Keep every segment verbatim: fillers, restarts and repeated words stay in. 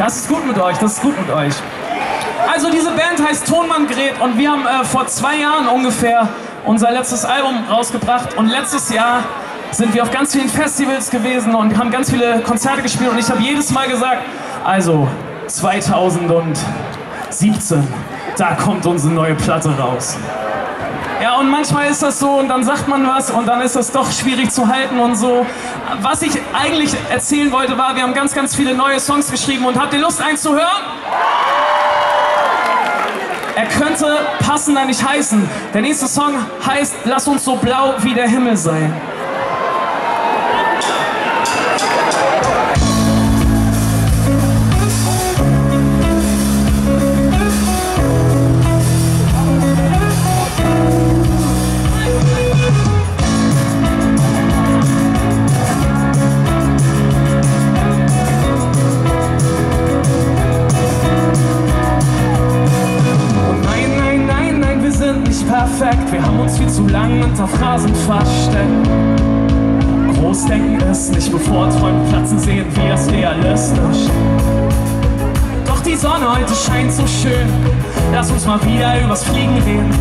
Das ist gut mit euch, das ist gut mit euch. Also diese Band heißt Tonmann Gret und wir haben äh, vor zwei Jahren ungefähr unser letztes Album rausgebracht und letztes Jahr sind wir auf ganz vielen Festivals gewesen und haben ganz viele Konzerte gespielt und ich habe jedes Mal gesagt, also zweitausendsiebzehn, da kommt unsere neue Platte raus. Ja, und manchmal ist das so und dann sagt man was und dann ist das doch schwierig zu halten und so. Was ich eigentlich erzählen wollte war, wir haben ganz, ganz viele neue Songs geschrieben und habt ihr Lust, eins zu hören? Er könnte passender nicht heißen. Der nächste Song heißt Lass uns so blau wie der Himmel sein. Perfekt, wir haben uns viel zu lang unter Phrasen versteckt. Großdenken ist nicht, bevor Träume platzen, sehen wir es realistisch. Doch die Sonne heute scheint so schön, lass uns mal wieder übers Fliegen reden.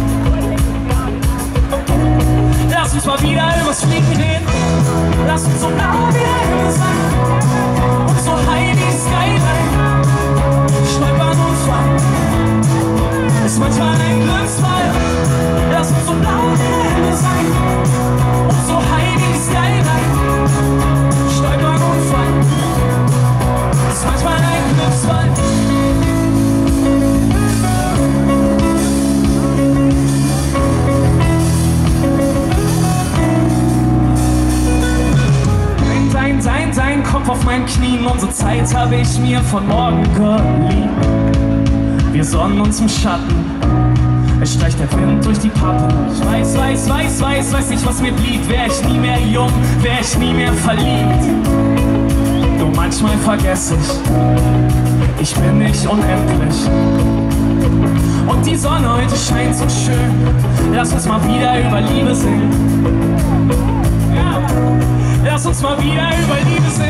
Lass uns mal wieder übers Fliegen reden. Lass uns so blau wie der Himmel sein und so high wie Skyline. Stolpern und fallen ist manchmal ein Glücksfall. Lass uns so blau wie der Himmel sein und so high wie Skyline. Stolpern und fallen ist manchmal ein Glücksfall. Dein, dein, dein, dein Kopf auf meinen Knien, unsere Zeit habe ich mir von morgen geliehen. Wir sonnen uns im Schatten. Es streicht der Wind durch die Pappe. Ich weiß, weiß, weiß, weiß, weiß nicht, was mir blieb. Wär ich nie mehr jung, wär ich nie mehr verliebt. Nur manchmal vergesse ich, ich bin nicht unendlich. Und die Sonne heute scheint so schön. Lass uns mal wieder über Liebe singen. Ja. Lass uns mal wieder über Liebe singen.